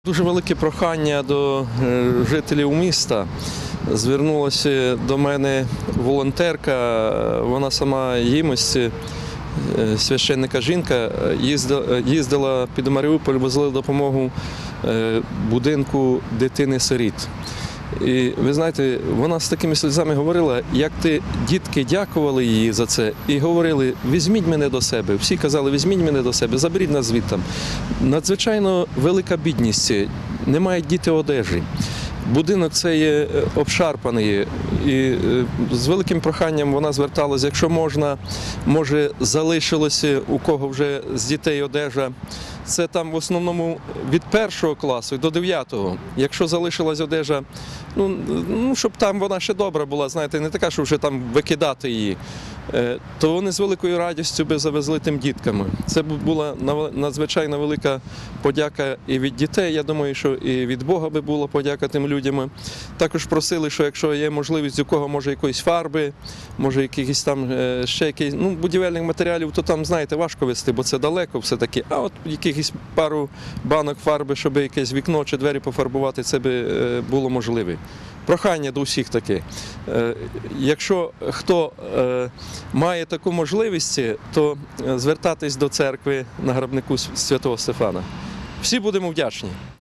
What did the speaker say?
Дуже велике прохання до жителів міста. Звернулася до мене волонтерка, вона сама ємець, священника жінка, їздила під Маріуполь, возила допомогу будинку дитини-сиріт. І ви знаєте, вона з такими сльозами говорила, як дітки дякували їй за це і говорили, візьміть мене до себе. Всі казали, візьміть мене до себе, заберіть нас звідти. Надзвичайно велика бідність, не мають діти одежі. Будинок цей є обшарпаний і з великим проханням вона зверталася, якщо можна, може залишилося у кого вже з дітей одежа. Це там в основному від 1 класу до 9-го. Якщо залишилась одежа, щоб там вона ще добра була, знаєте, не така, що вже там викидати її, то вони з великою радістю би завезли тим діткам. Це була надзвичайно велика подяка і від дітей, я думаю, що і від Бога би була подяка тим людям. Також просили, що якщо є можливість, у кого може якоїсь фарби, може якихось там ще якісь, будівельних матеріалів, то там, знаєте, важко везти, бо це далеко все-таки. А от якихось пару банок фарби, щоб якесь вікно чи двері пофарбувати, це би було можливе. Прохання до всіх таке. Якщо хто має таку можливість, то звертатись до церкви на гробнику Святого Стефана. Всі будемо вдячні.